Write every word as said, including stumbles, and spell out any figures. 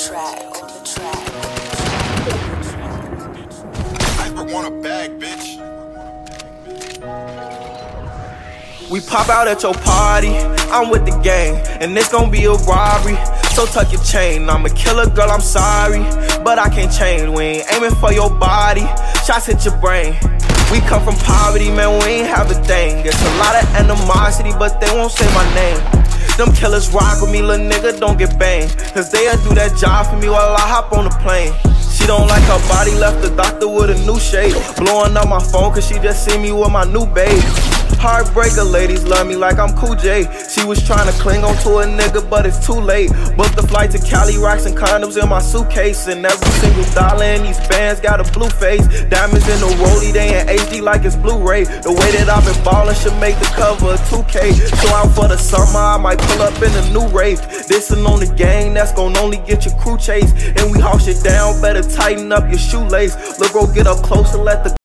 track, on the track. I want a bag, bitch. We pop out at your party, I'm with the gang, and it's gon' be a robbery. So tuck your chain, I'm a killer, girl, I'm sorry, but I can't change. We ain't aiming for your body, shots hit your brain. We come from poverty, man, we ain't have a thing. It's a lot of animosity, but they won't say my name. Them killers rock with me, little nigga, don't get banged, cause they'll do that job for me while I hop on the plane. She don't like her body, left the doctor with a new shade. Blowing up my phone cause she just see me with my new babe. Heartbreaker ladies love me like I'm Cool J. She was trying to cling on to a nigga, but it's too late. Booked the flight to Cali, rocks and condoms in my suitcase. And every single dollar in these bands got a blue face. Diamonds in the rollie, they in H D like it's Blu-ray. The way that I've been ballin' should make the cover of two K. So out for the summer, I might pull up in a new rave. Dissin' on the gang, that's gon' only get your crew chased. And we haul shit down, better tighten up your shoelace. Look, bro, get up close and let the